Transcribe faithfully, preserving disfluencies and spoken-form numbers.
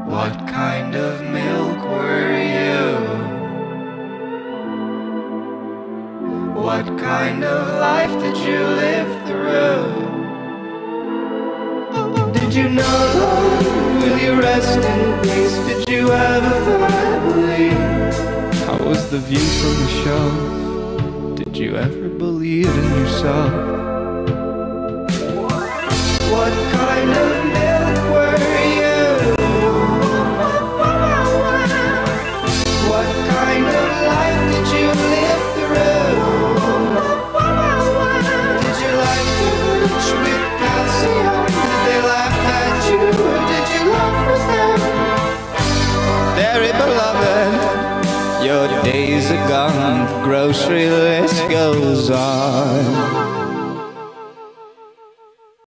What kind of milk were you? What kind of life did you live through? Did you know love? Will you rest in peace? Did you have a family? How was the view from the shelf? Did you ever believe in yourself? What kind of milk were you? What kind of life did you live through? Did you like to reach with calcium? Did they laugh at you? Did you laugh with them? Very beloved, your days are gone, the grocery list goes on.